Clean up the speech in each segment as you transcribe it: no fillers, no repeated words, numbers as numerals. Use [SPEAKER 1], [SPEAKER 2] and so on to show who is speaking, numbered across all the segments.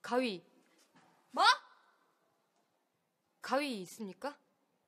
[SPEAKER 1] 가위.
[SPEAKER 2] 뭐?
[SPEAKER 1] 가위 있습니까?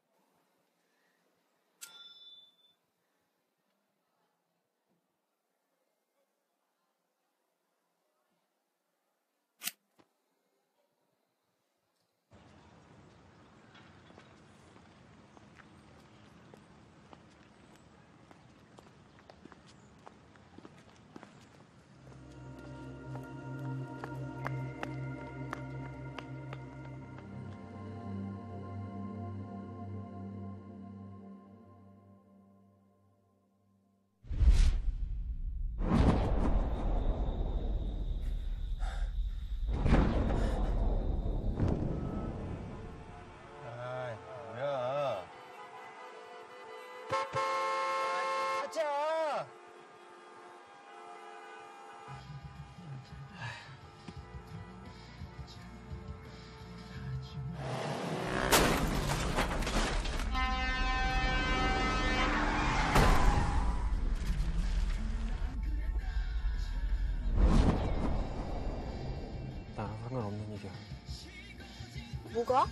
[SPEAKER 3] 나랑 상관없는 일이야.
[SPEAKER 2] 뭐가?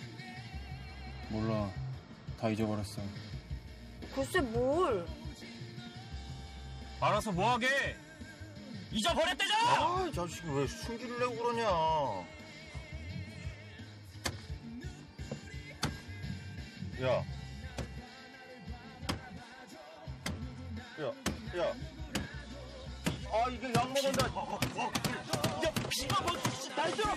[SPEAKER 3] 몰라. 다 잊어버렸어.
[SPEAKER 2] 글쎄 뭘.
[SPEAKER 3] 알아서 뭐하게? 잊어버렸대잖아!
[SPEAKER 4] 이 자식이 왜 숨기를 내고 그러냐. 야. 아, 이게 약 먹는다. 야, 피가 뭐, 날 들어!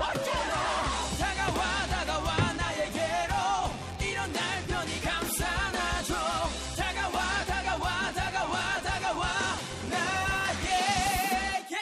[SPEAKER 5] 다가와 나에게로 이런 날 편히 감싸놔줘. 다가와 나에게.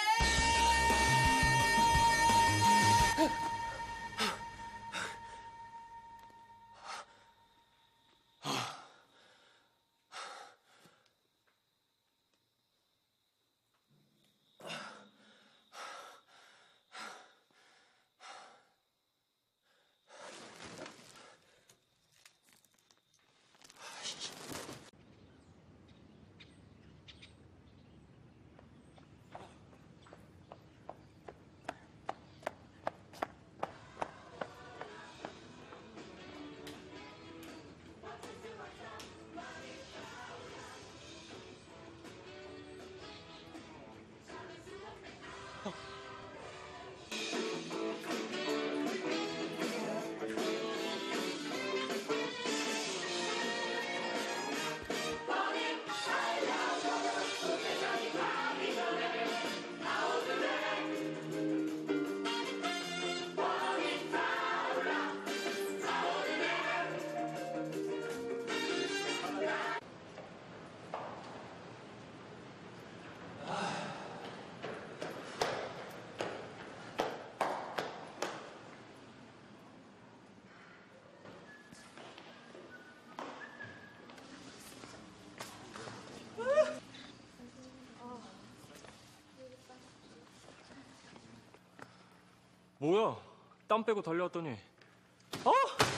[SPEAKER 3] 뭐야? 땀 빼고 달려왔더니. 어?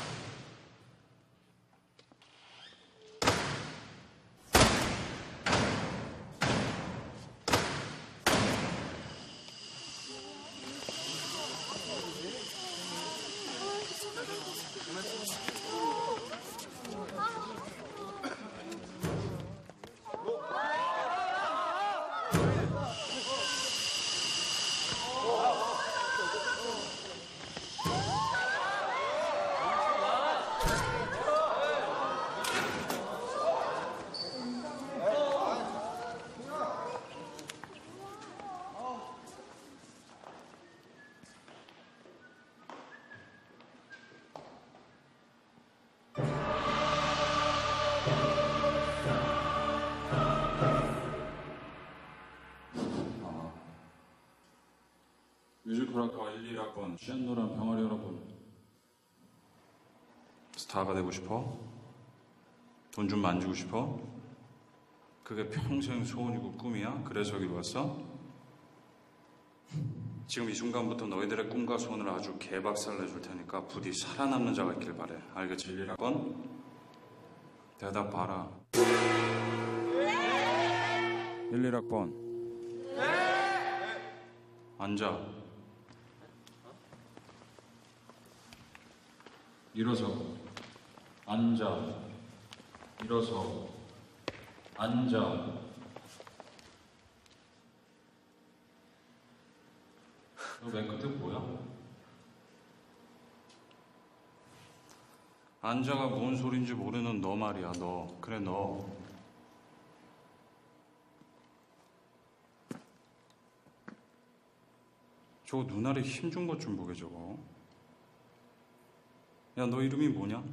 [SPEAKER 6] 뮤지컬학과 1, 2학번 쉔노란 병아리 여러분, 스타가 되고 싶어? 돈 좀 만지고 싶어? 그게 평생 소원이고 꿈이야? 그래서 여기로 왔어? 지금 이 순간부터 너희들의 꿈과 소원을 아주 개박살 내줄 테니까 부디 살아남는 자가 있길 바래. 알겠지? 1, 2학번? 대답 봐라. 1, 2학번. 앉아. 일어서. 앉아. 일어서. 앉아. 너 맨 끝에 뭐야? 앉아가 뭔 소린지 모르는 너 말이야, 너. 그래, 너. 저거 눈알에 힘 준 것 좀 보게, 저거. 야, 너 이름이 뭐냐?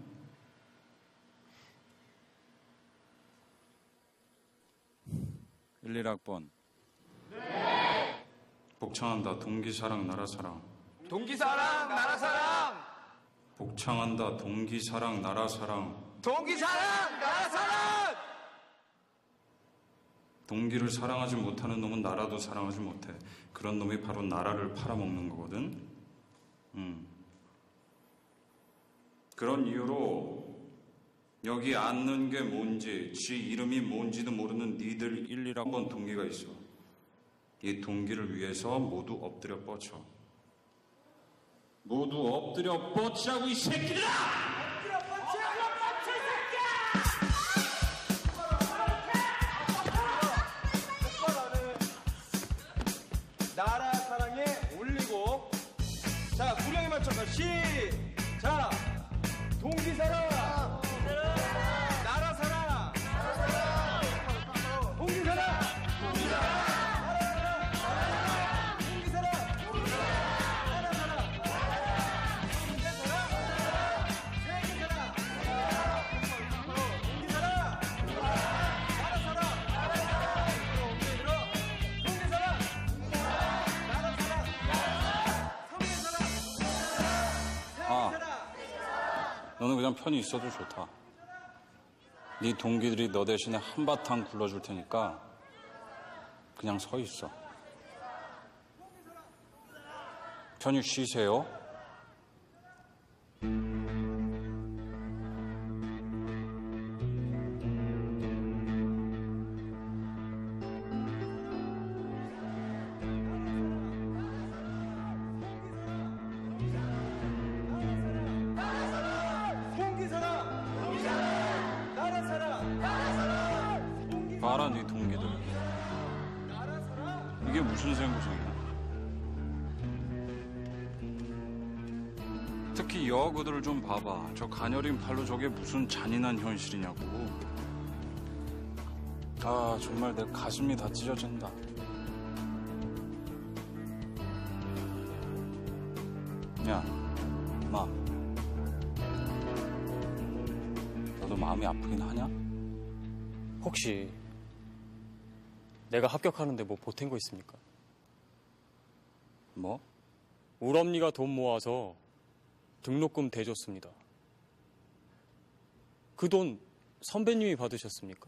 [SPEAKER 6] 네. 11학번. 네. 복창한다, 동기사랑, 나라사랑.
[SPEAKER 5] 동기사랑 나라사랑
[SPEAKER 6] 복창한다, 동기사랑, 나라사랑.
[SPEAKER 5] 동기사랑 나라사랑
[SPEAKER 6] 동기를 사랑하지 못하는 놈은 나라도 사랑하지 못해. 그런 놈이 바로 나라를 팔아먹는 거거든. 그런 이유로 여기 앉는 게 뭔지, 지 이름이 뭔지도 모르는 니들 11학번 동기가 있어. 이 동기를 위해서 모두 엎드려 뻗쳐. 모두 엎드려 뻗치라고, 이 새끼들아!
[SPEAKER 5] 나라 사랑에 올리고. 자, 구령에 맞춰서 시작. 동기사랑 나라사랑 동기사랑
[SPEAKER 6] 너는 그냥 편히 있어도 좋다. 네 동기들이 너 대신에 한바탕 굴러줄 테니까 그냥 서 있어. 편히 쉬세요. 봐라, 네 동기들. 이게 무슨 생구생이야? 특히 여아구들을 좀 봐봐. 저 가녀린 팔로 저게 무슨 잔인한 현실이냐고. 아, 정말 내 가슴이 다 찢어진다. 야, 마. 너도 마음이 아프긴 하냐?
[SPEAKER 3] 혹시 내가 합격하는데 뭐 보탠 거 있습니까?
[SPEAKER 6] 뭐?
[SPEAKER 3] 우리 엄니가 돈 모아서 등록금 대줬습니다. 그 돈 선배님이 받으셨습니까?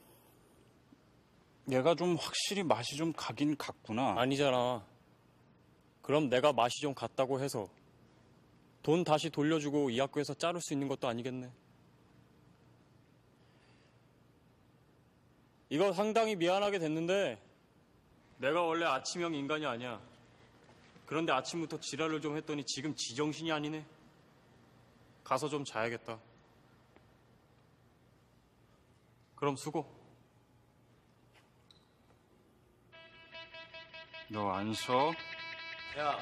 [SPEAKER 6] 얘가 좀 확실히 맛이 좀 가긴 갔구나.
[SPEAKER 3] 아니잖아. 그럼 내가 맛이 좀 갔다고 해서 돈 다시 돌려주고 이 학교에서 자를 수 있는 것도 아니겠네. 이거 상당히 미안하게 됐는데 내가 원래 아침형 인간이 아니야. 그런데 아침부터 지랄을 좀 했더니 지금 지정신이 아니네. 가서 좀 자야겠다. 그럼 수고.
[SPEAKER 6] 너 안 서?
[SPEAKER 5] 야!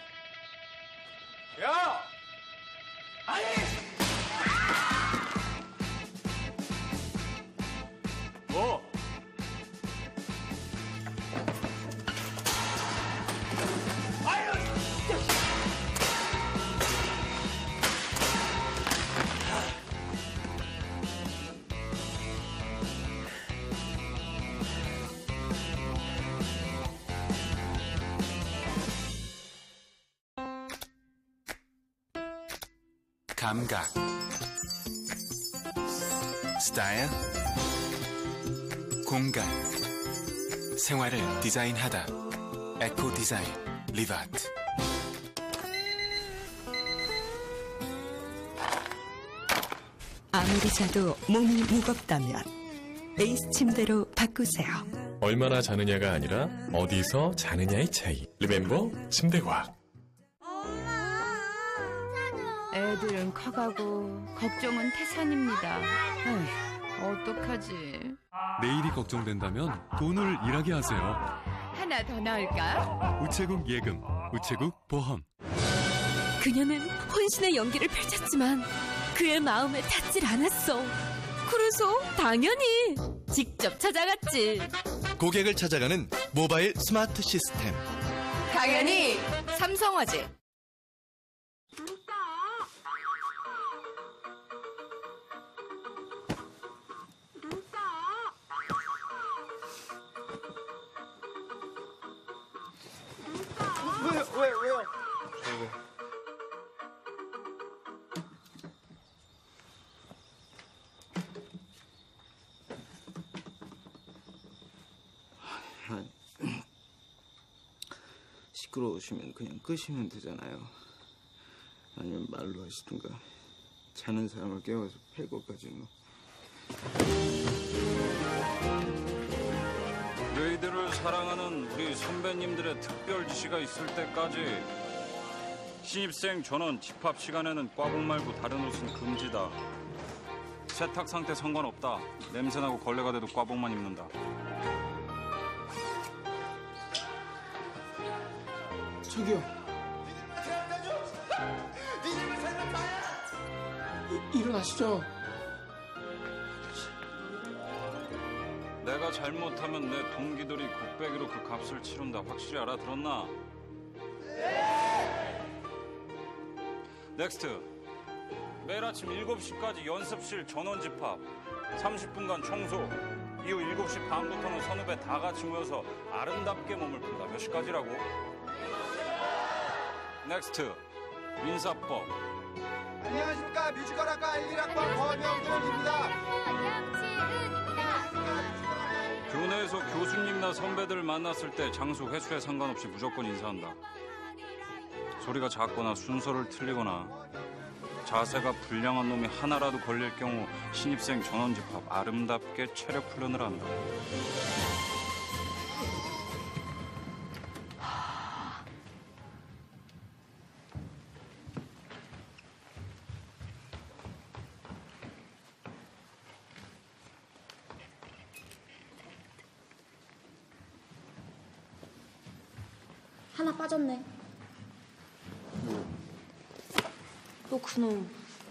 [SPEAKER 5] 야! 아니!
[SPEAKER 3] 뭐?
[SPEAKER 1] 감각, 스타일, 공간, 생활을 디자인하다. 에코 디자인 리바트.
[SPEAKER 7] 아무리 자도 몸이 무겁다면 에이스 침대로 바꾸세요.
[SPEAKER 8] 얼마나 자느냐가 아니라 어디서 자느냐의 차이. 리멤버 침대과학.
[SPEAKER 2] 엄마,
[SPEAKER 9] 애들은 커가고 걱정은 태산입니다. 아휴, 어떡하지?
[SPEAKER 10] 내일이 걱정된다면 돈을 일하게 하세요.
[SPEAKER 9] 하나 더 나을까?
[SPEAKER 10] 우체국 예금, 우체국 보험.
[SPEAKER 11] 그녀는 혼신의 연기를 펼쳤지만 그의 마음에 닿질 않았어. 그래서 당연히 직접 찾아갔지.
[SPEAKER 12] 고객을 찾아가는 모바일 스마트 시스템.
[SPEAKER 9] 당연히 삼성화재.
[SPEAKER 5] 왜요?
[SPEAKER 13] 시끄러우시면 그냥 끄시면 되잖아요. 아니면 말로 하시든가. 자는 사람을 깨워서 팰 것까지 뭐.
[SPEAKER 6] 너희들을 사랑하는 우리 선배님들의 특별 지시가 있을 때까지 신입생 전원 집합 시간에는 꽈복 말고 다른 옷은 금지다. 세탁 상태 상관없다. 냄새나고 걸레가 돼도 꽈복만 입는다.
[SPEAKER 5] 저기요. 일어나시죠.
[SPEAKER 6] 내가 잘못하면 내 동기들이 곱빼기로 그 값을 치른다. 확실히 알아들었나? 네! 넥스트. 매일 아침 7시까지 연습실 전원 집합. 30분간 청소. 이후 7시 반부터는 선후배 다 같이 모여서 아름답게 몸을 푼다. 몇 시까지라고? 넥스트. 민사법.
[SPEAKER 5] 안녕하십니까. 뮤지컬학과 1학번 권영준입니다.
[SPEAKER 6] 교내에서 교수님이나 선배들 만났을 때 장소 횟수에 상관없이 무조건 인사한다. 소리가 작거나 순서를 틀리거나 자세가 불량한 놈이 하나라도 걸릴 경우 신입생 전원 집합 아름답게 체력 훈련을 한다.
[SPEAKER 2] 하나 빠졌네. 또 그놈.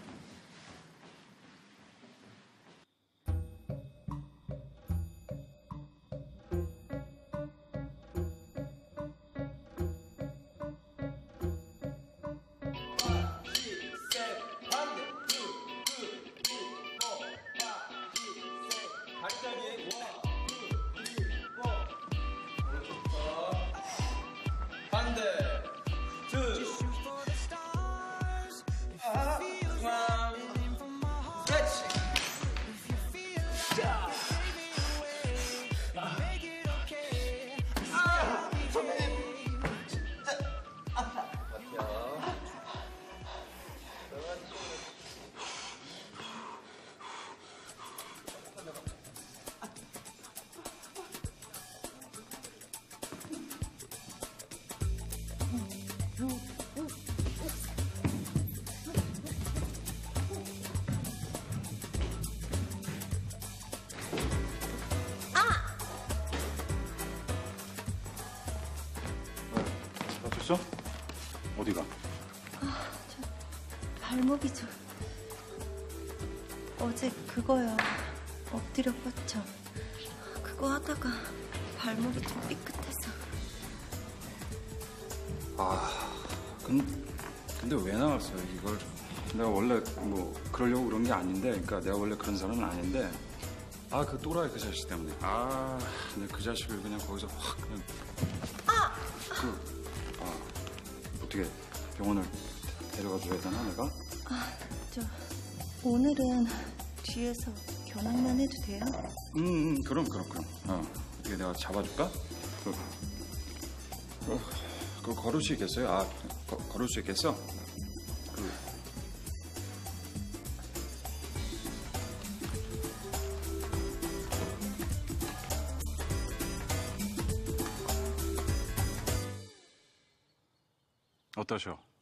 [SPEAKER 6] 다쳤어? 어디가?
[SPEAKER 14] 발목이 좀... 어제 그거요. 엎드려 뻗쳐. 그거 하다가 발목이 좀 삐끗해서.
[SPEAKER 6] 근데 왜 나왔어요 이걸? 내가 원래 뭐 그러려고 그런 게 아닌데, 그러니까 내가 원래 그런 사람은 아닌데, 그 또라이 그 자식 때문에. 내가 그 자식을 그냥 거기서 확 그냥. 어떻게 병원을 데려가 줘야 되나 내가?
[SPEAKER 14] 오늘은 뒤에서 견학만 해도 돼요?
[SPEAKER 6] 그럼. 어떻게 내가 잡아줄까? 그거 걸을 수 있겠어요? 걸을 수 있겠어? 어떠셔?